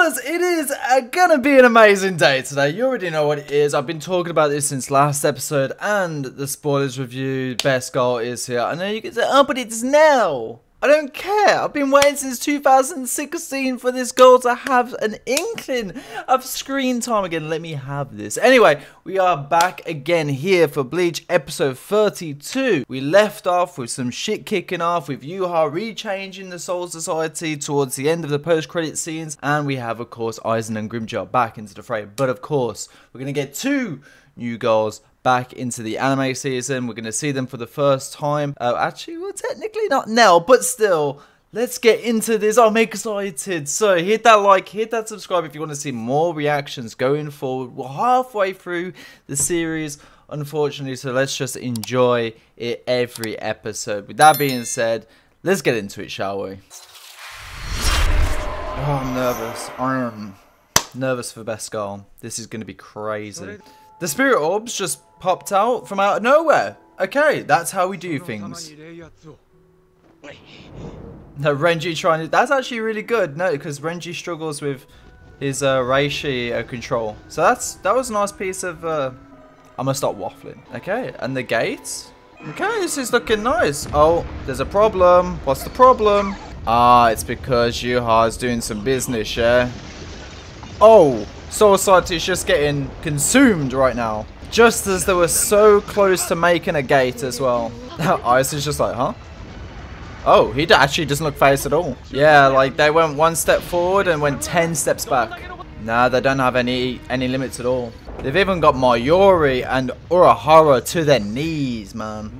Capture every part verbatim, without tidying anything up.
Because it is uh, gonna be an amazing day today. You already know what it is. I've been talking about this since last episode, and the spoilers review best goal is here. I know you can say, oh, but it's now. I don't care. I've been waiting since two thousand sixteen for this goal to have an inkling of screen time again. Let me have this. Anyway, we are back again here for Bleach episode thirty-two. We left off with some shit kicking off with Yuha rechanging the Soul Society towards the end of the post-credit scenes. And we have, of course, Aizen and Grimmjow back into the fray. But, of course, we're going to get two new goals back into the anime season. We're going to see them for the first time. Uh, actually, well, technically not now, but still, let's get into this. I'm excited. So hit that like, hit that subscribe if you want to see more reactions going forward. We're halfway through the series, unfortunately, so let's just enjoy it every episode. With that being said, let's get into it, shall we? Oh, I'm nervous. I am nervous for best goal. This is going to be crazy. The spirit orbs just popped out from out of nowhere. Okay, that's how we do things. No, Renji trying to... That's actually really good. No, because Renji struggles with his uh, Reishi uh, control. So that's that was a nice piece of... Uh... I'm going to stop waffling. Okay, and the gates? Okay, this is looking nice. Oh, there's a problem. What's the problem? Ah, it's because Yuha is doing some business, yeah? Oh, Soul Society is just getting consumed right now. Just as they were so close to making a gate as well. Ice is just like, huh? Oh, he actually doesn't look phased at all. Yeah, like they went one step forward and went ten steps back. Nah, they don't have any any limits at all. They've even got Mayuri and Urahara to their knees, man.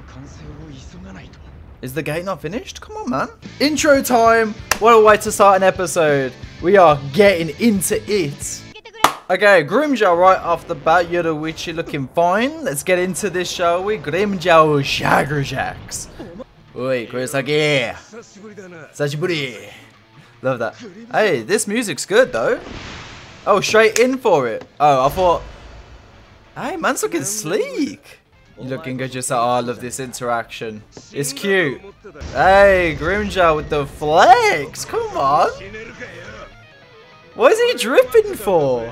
Is the gate not finished? Come on, man. Intro time. What a way to start an episode. We are getting into it. Okay, Grimmjow right off the bat. Yoruichi looking fine. Let's get into this, shall we? Grimmjow Shaggerjacks. Oi, Kurosaki. Sashiburi. Love that. Hey, this music's good, though. Oh, straight in for it. Oh, I thought... Hey, man's looking sleek. You looking good yourself. Oh, I love this interaction. It's cute. Hey, Grimmjow with the flex. Come on. What is he dripping for?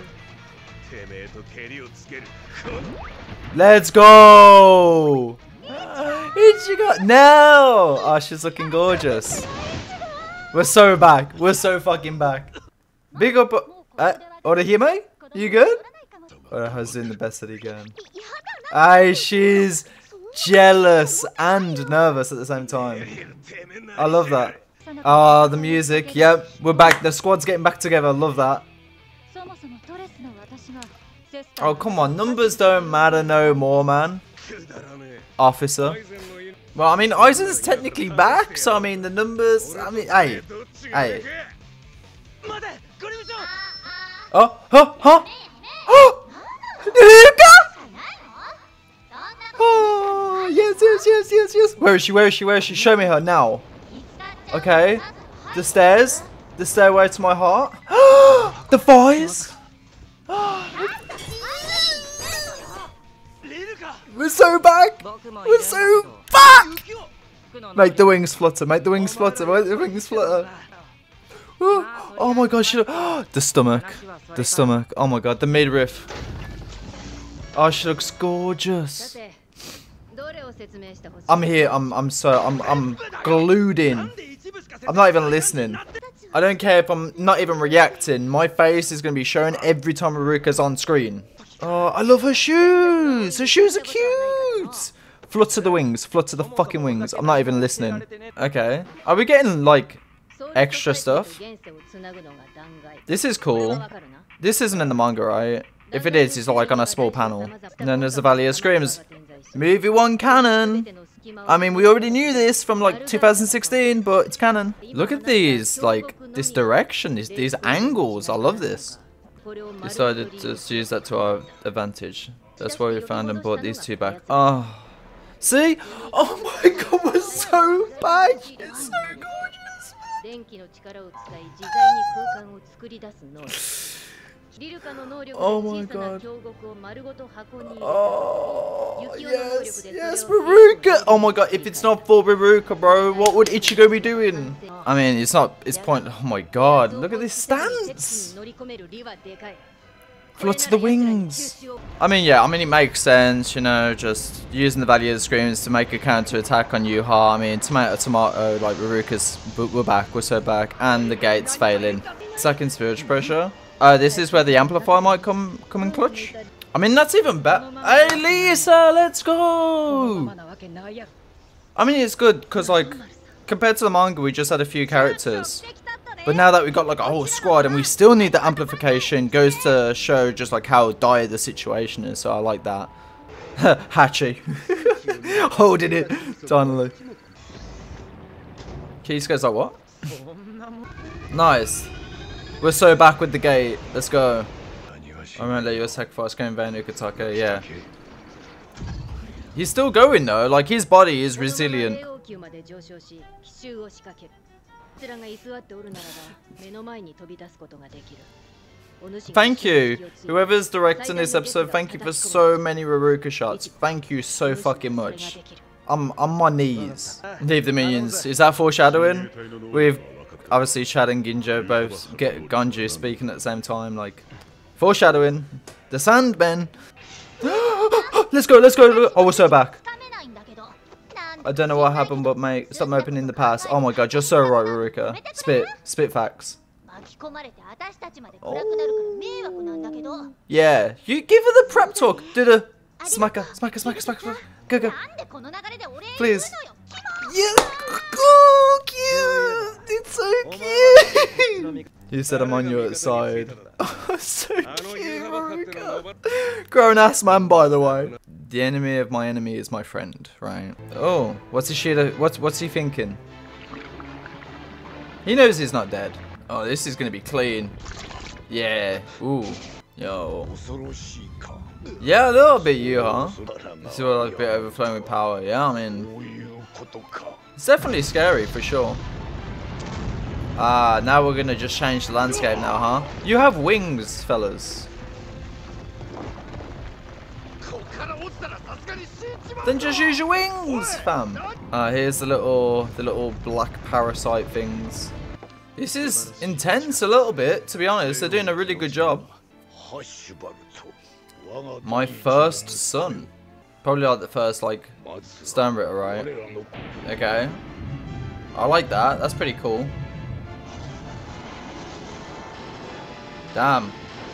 Let's go! Ichigo! No! Oh, she's looking gorgeous. We're so back. We're so fucking back. Big up. Uh, Orihime? You good? Oraha's doing the best that he can. Aye, she's jealous and nervous at the same time. I love that. Ah, oh, the music. Yep, we're back. The squad's getting back together. Love that. Oh, come on. Numbers don't matter no more, man. Officer. Well, I mean, Aizen's technically back, so I mean, the numbers... I mean, hey. Hey. Oh, huh, huh? Oh! Oh, yes, yes, yes, yes, yes. Where is she? Where is she? Where is she? Show me her now. Okay. The stairs. The stairway to my heart. The fires. We're so back. We're so back. Make the wings flutter. Make the wings flutter. Make the wings flutter. Oh my gosh. The stomach. The stomach. Oh my god. The midriff. Oh, she looks gorgeous. I'm here. I'm. I'm so. I'm. I'm glued in. I'm not even listening. I don't care if I'm not even reacting. My face is going to be shown every time Ruka's on screen. Oh, I love her shoes. Her shoes are cute. Flutter the wings. Flutter the fucking wings. I'm not even listening. Okay. Are we getting, like, extra stuff? This is cool. This isn't in the manga, right? If it is, it's like on a small panel. And then there's the Valley of Screams. Movie one canon. I mean, we already knew this from like two thousand sixteen, but it's canon. Look at these, like, this direction, these, these angles. I love this. Decided to use that to our advantage. That's why we found and brought these two back. Oh. See? Oh my god, we're so back. It's so gorgeous. Oh my god. Oh, yes, yes, Ruruka. Oh my god, if it's not for Ruruka, bro, what would Ichigo be doing? I mean, it's not, it's point. Oh my god, look at this stance. Flutter the wings. I mean, yeah, I mean, it makes sense, you know, just using the value of the screens to make a counter attack on Yuha. I mean, tomato, tomato, like Ruruka's, we're back, we're so back, and the gate's failing. Second spiritual pressure. Uh, this is where the amplifier might come, come in clutch. I mean, that's even better. Hey, Lisa, let's go. I mean, it's good because, like, compared to the manga, we just had a few characters. But now that we've got like a whole squad and we still need the amplification, goes to show just like how dire the situation is. So I like that. Hachi. Holding it. Finally. Kisuke's like, what? Nice. We're so back with the gate. Let's go. I'm gonna let you sacrifice going Van Ukitake. Yeah. He's still going though. Like his body is resilient. Thank you. Whoever's directing this episode, thank you for so many Ruruka shots. Thank you so fucking much. I'm on my knees. Leave the minions. Is that foreshadowing? We've obviously Chad and Ginjo both get Ganju speaking at the same time. Like foreshadowing. The Sandmen. Let's go, let's go. Oh, we're so back. I don't know what happened, but mate, stop opening the pass. Oh my god, you're so right, Ruruka. Spit, spit facts. Oh. Yeah, you give her the prep talk. Do the smack her, smack her, smack her, smack her. Go, go. Please. Yeah. Oh, cute. It's so cute. You said I'm on your side. Oh, so cute, Ruruka. Grown ass man, by the way. The enemy of my enemy is my friend, right? Oh, what's he shit? What's what's he thinking? He knows he's not dead. Oh, this is gonna be clean. Yeah. Ooh. Yo. Yeah, a little bit, you, huh? This is like a bit overflowing with power. Yeah, I mean, it's definitely scary for sure. Ah, now we're gonna just change the landscape now, huh? You have wings, fellas. Then just use your wings, fam. Uh, here's the little, the little black parasite things. This is intense a little bit, to be honest. They're doing a really good job. My first son. Probably like the first, like, Sternritter, right? Okay. I like that. That's pretty cool. Damn.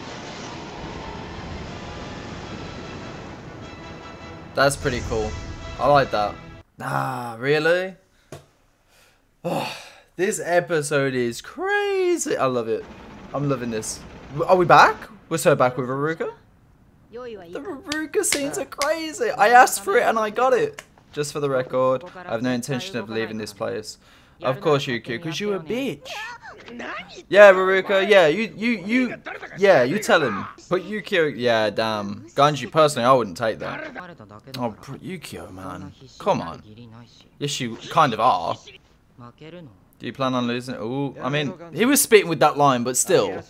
That's pretty cool. I like that. Ah, really? Oh, this episode is crazy. I love it. I'm loving this. Are we back? We're so back with Ruruka. The Ruruka scenes are crazy. I asked for it and I got it. Just for the record, I have no intention of leaving this place. Of course, Yukio, because you're a bitch. Yeah, Ruruka, yeah, you, you, you, yeah, you tell him. But Yukio, yeah, damn. Ganji, personally, I wouldn't take that. Oh, Yukio, man. Come on. Yes, you kind of are. Do you plan on losing it? Ooh, I mean, he was spitting with that line, but still.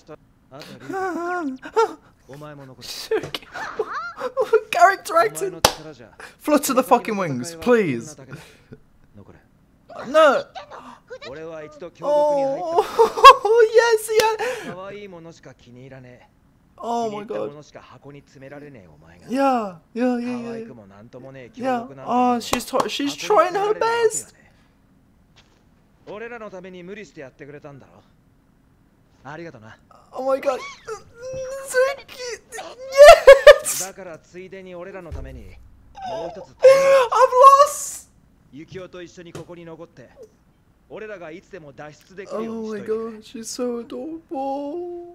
Character acting. Flutter the fucking wings, please. No. Oh, yes, yeah. Oh my god. Yeah, yeah, yeah, yeah. Yeah. Oh, she's she's trying her best. Oh my god. So cute. Yes. I've lost. Oh my god, she's so adorable.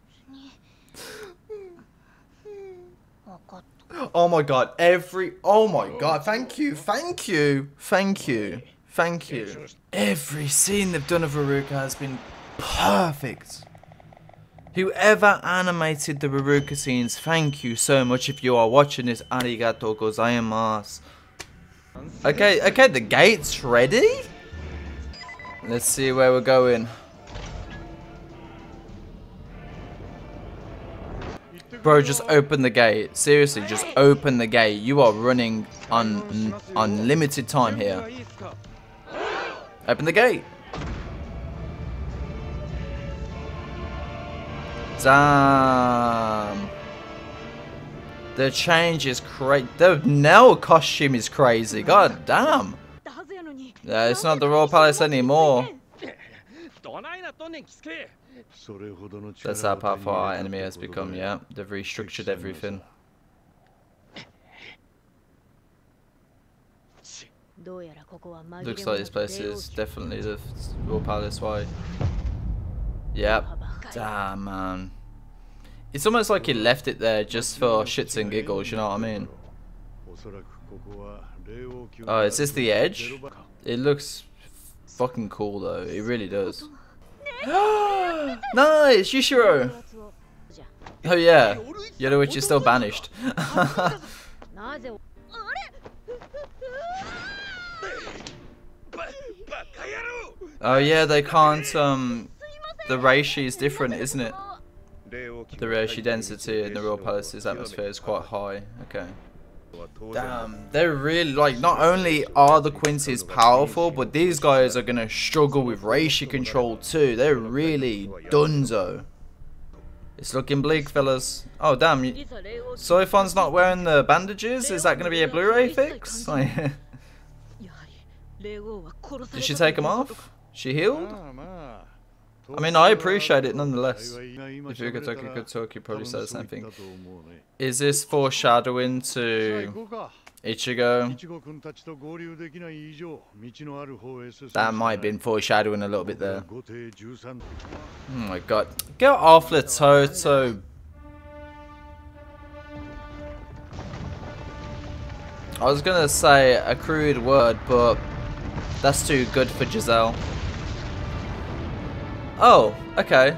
Oh my god, every... Oh my god, thank you, thank you, thank you, thank you. Every scene they've done of Ruruka has been perfect. Whoever animated the Ruruka scenes, thank you so much. If you are watching this, arigatou gozaimasu. Okay, okay, the gate's ready? Let's see where we're going. Bro, just open the gate. Seriously, just open the gate. You are running on unlimited time here. Open the gate. Damn. The change is crazy. The Nell costume is crazy. God damn. Yeah, it's not the Royal Palace anymore. That's how powerful our enemy has become, yeah. They've restructured everything. Looks like this place is definitely the Royal Palace. Why? Yep. Damn, man. It's almost like he left it there just for shits and giggles, you know what I mean? Oh, is this the edge? It looks fucking cool though, it really does. Nice, Yushiro! Oh yeah, Yoruichi is still banished. Oh yeah, they can't, um, the reishi is different, isn't it? The reishi density in the Royal Palace's atmosphere is quite high, okay. Damn, they're really, like, not only are the Quincy's powerful, but these guys are gonna struggle with reishi control too. They're really dunzo. It's looking bleak, fellas. Oh damn, Soifon's not wearing the bandages? Is that gonna be a Blu-ray fix? Did she take them off? She healed? I mean, I appreciate it nonetheless. If you could talk, you could talk, you probably say the same thing. Is this foreshadowing to Ichigo? That might have been foreshadowing a little bit there. Oh my god. Get off the Toto. I was gonna say a crude word, but that's too good for Giselle. Oh, okay.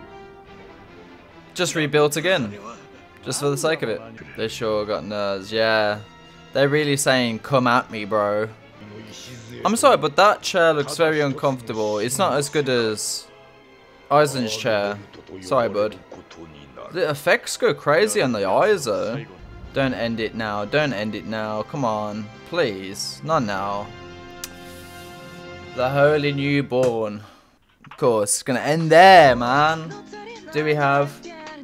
Just rebuilt again. Just for the sake of it. They sure got nerves, yeah. They're really saying, come at me, bro. I'm sorry, but that chair looks very uncomfortable. It's not as good as Aizen's chair. Sorry, bud. The effects go crazy on the eyes, though. Don't end it now. Don't end it now. Come on. Please. Not now. The Holy Newborn. Of course, it's gonna end there, man. Do we have...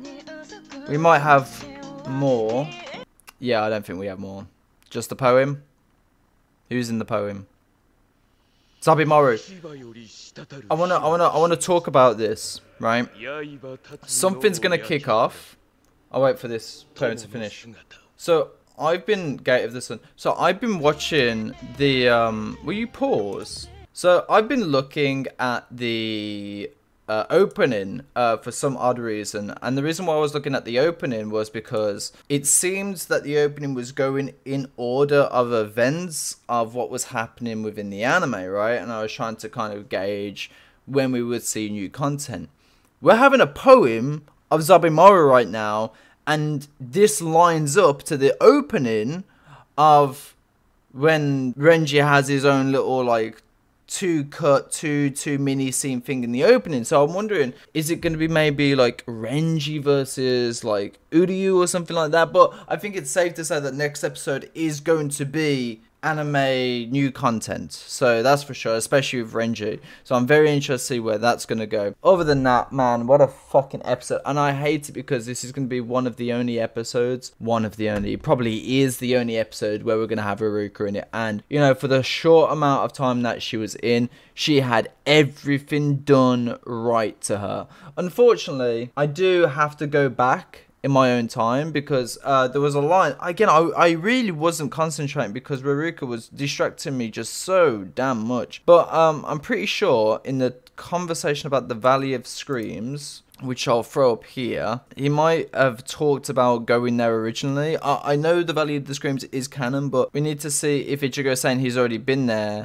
We might have more. Yeah, I don't think we have more. Just the poem? Who's in the poem? Zabimaru. I wanna I wanna I wanna talk about this, right? Something's gonna kick off. I'll wait for this poem to finish. So I've been Gate of the Sun. So I've been watching the um will you pause? So I've been looking at the uh, opening uh, for some odd reason, and the reason why I was looking at the opening was because it seemed that the opening was going in order of events of what was happening within the anime, right? And I was trying to kind of gauge when we would see new content. We're having a poem of Zabimaru right now, and this lines up to the opening of when Renji has his own little like two cut, two two mini scene thing in the opening. So I'm wondering, is it going to be maybe like Renji versus like Uryu or something like that? But I think it's safe to say that next episode is going to be anime new content, so that's for sure, especially with Renji. So I'm very interested to see where that's going to go. Other than that, man, what a fucking episode. And I hate it because this is going to be one of the only episodes, one of the only, probably is the only episode where we're going to have Iruka in it. And, you know, for the short amount of time that she was in, she had everything done right to her. Unfortunately, I do have to go back in my own time because uh, there was a line, again, I, I really wasn't concentrating because Ruruka was distracting me just so damn much. But um, I'm pretty sure in the conversation about the Valley of Screams, which I'll throw up here, he might have talked about going there originally. I, I know the Valley of the Screams is canon, but we need to see if Ichigo's saying he's already been there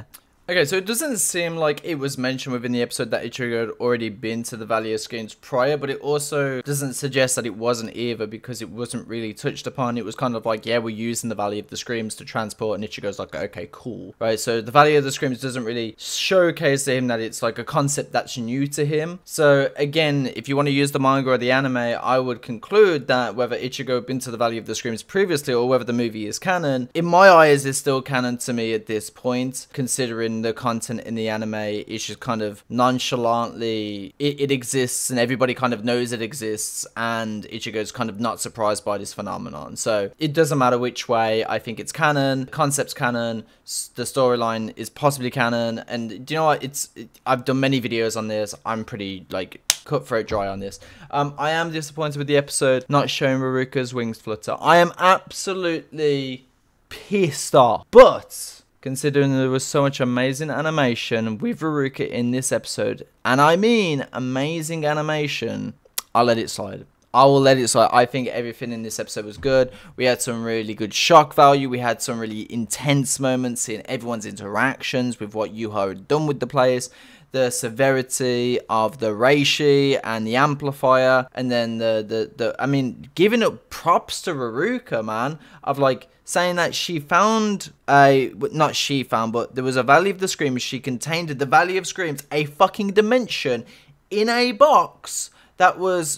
Okay, so it doesn't seem like it was mentioned within the episode that Ichigo had already been to the Valley of Screams prior, but it also doesn't suggest that it wasn't either, because it wasn't really touched upon. It was kind of like, yeah, we're using the Valley of the Screams to transport, and Ichigo's like, okay, cool, right? So the Valley of the Screams doesn't really showcase to him that it's like a concept that's new to him. So again, if you want to use the manga or the anime, I would conclude that whether Ichigo had been to the Valley of the Screams previously or whether the movie is canon, in my eyes, is still canon to me at this point, considering the content in the anime is just kind of nonchalantly, it, it exists and everybody kind of knows it exists, and Ichigo's kind of not surprised by this phenomenon. So it doesn't matter which way, I think it's canon, concept's canon, the storyline is possibly canon, and do you know what, it's it, I've done many videos on this, I'm pretty like cutthroat dry on this. Um, I am disappointed with the episode not showing Ruruka's wings flutter. I am absolutely pissed off, but considering there was so much amazing animation with Ruruka in this episode, and I mean amazing animation, I'll let it slide. I will let it slide. I think everything in this episode was good. We had some really good shock value. We had some really intense moments in everyone's interactions with what Yuha had done with the players. The severity of the reishi and the amplifier, and then the, the, the I mean, giving up props to Ruruka, man, of like saying that she found a, not she found, but there was a Valley of the Screams, she contained the Valley of Screams, a fucking dimension in a box that was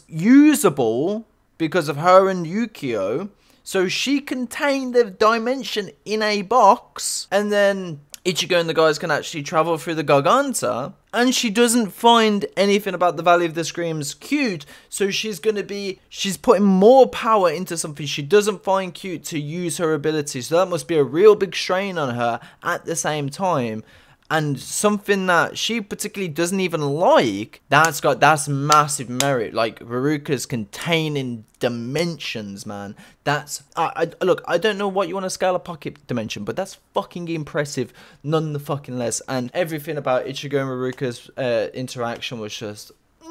usable because of her and Yukio. So she contained the dimension in a box, and then Ichigo and the guys can actually travel through the Garganta, and she doesn't find anything about the Valley of the Screams cute, so she's going to be, she's putting more power into something she doesn't find cute to use her ability, so that must be a real big strain on her at the same time. And something that she particularly doesn't even like, that's got, that's massive merit. Like, Ruruka's containing dimensions, man. That's, I, I look, I don't know what you want to scale a pocket dimension, but that's fucking impressive, none the fucking less. And everything about Ichigo and Ruruka's uh, interaction was just, mm,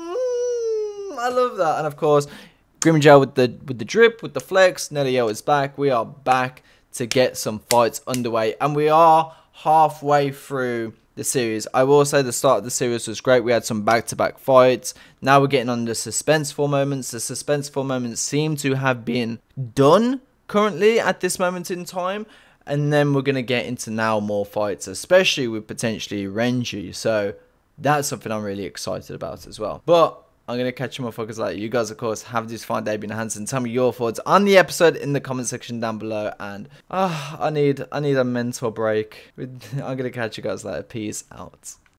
I love that. And of course, Grimmjow with the, with the drip, with the flex, Nelio is back. We are back to get some fights underway, and we are halfway through the series. I will say the start of the series was great. We had some back-to-back fights. Now we're getting on the suspenseful moments. The suspenseful moments seem to have been done currently at this moment in time. And then we're going to get into now more fights, especially with potentially Renji. So that's something I'm really excited about as well. But I'm going to catch you motherfuckers later. You guys, of course, have this fine day, been Hansen. Tell me your thoughts on the episode in the comment section down below. And uh, I need I need a mental break. I'm going to catch you guys later. Peace out.